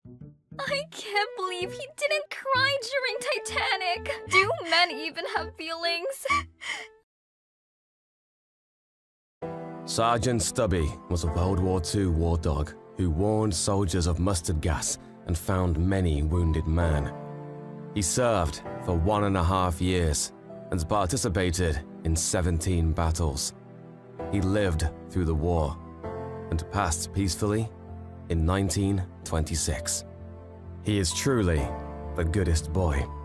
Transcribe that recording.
I can't believe he didn't cry during Titanic! Do men even have feelings? Sergeant Stubby was a World War II war dog who warned soldiers of mustard gas and found many wounded men. He served for 1.5 years and participated in 17 battles. He lived through the war and passed peacefully in 1926. He is truly the goodest boy.